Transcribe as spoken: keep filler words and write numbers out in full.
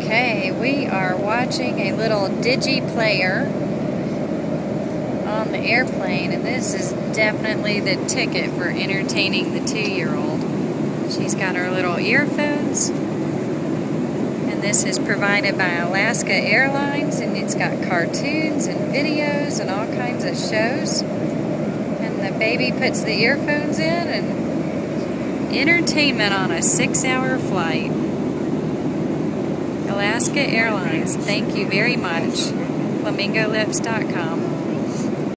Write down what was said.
Okay, we are watching a little DigEplayer on the airplane, and this is definitely the ticket for entertaining the two-year-old. She's got her little earphones, and this is provided by Alaska Airlines, and it's got cartoons and videos and all kinds of shows. And the baby puts the earphones in, and entertainment on a six-hour flight. Alaska Airlines, thank you very much. flamingo lips dot com